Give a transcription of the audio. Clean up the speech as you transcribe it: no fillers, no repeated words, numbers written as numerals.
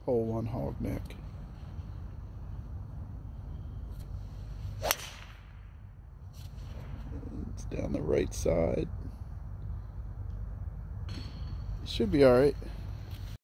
Hole 1 hog neck. It's down the right side. It should be all right.